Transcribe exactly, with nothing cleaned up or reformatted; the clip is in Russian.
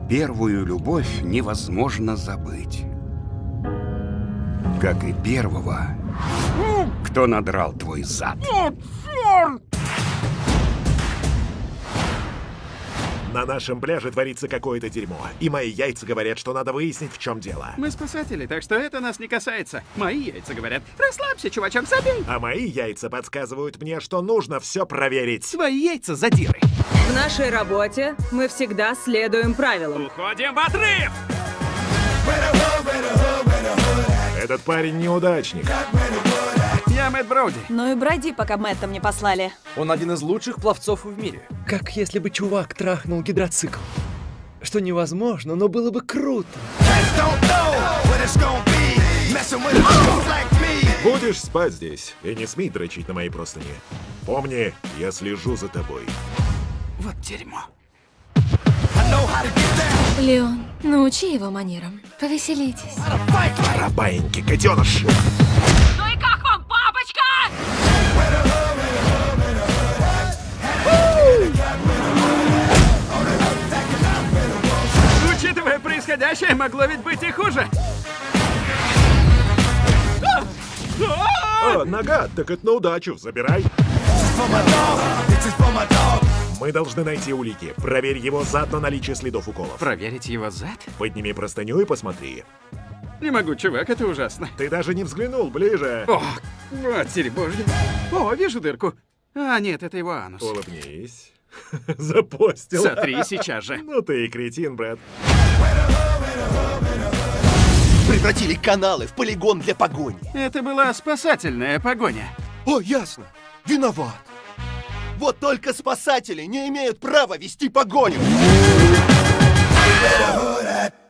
Первую любовь невозможно забыть. Как и первого, кто надрал твой зад. На нашем пляже творится какое-то дерьмо. И мои яйца говорят, что надо выяснить, в чем дело. Мы спасатели, так что это нас не касается. Мои яйца говорят: расслабься, чувачок, забей. А мои яйца подсказывают мне, что нужно все проверить. Свои яйца задиры. В нашей работе мы всегда следуем правилам. Уходим в отрыв! Этот парень неудачник. Я Мэтт Броуди. Ну и броди, пока Мэтта мне послали. Он один из лучших пловцов в мире. Как если бы чувак трахнул гидроцикл. Что невозможно, но было бы круто. Будешь спать здесь и не смей дрочить на моей простыни. Помни, я слежу за тобой. Вот дерьмо. Леон, научи его манерам. Повеселитесь. Барабаиньки, гаденыш! Ну и как вам, папочка? Учитывая происходящее, могло ведь быть и хуже. О, нога, так это на удачу, забирай. Мы должны найти улики. Проверь его зад на наличие следов уколов. Проверить его зад? Подними простыню и посмотри. Не могу, чувак, это ужасно. Ты даже не взглянул ближе. О, матерь божья. О, вижу дырку. А, нет, это его анус. Улыбнись. Запостил. Сотри сейчас же. Ну ты и кретин, Брэд. Превратили каналы в полигон для погони. Это была спасательная погоня. О, ясно. Виноват. Вот только спасатели не имеют права вести погоню.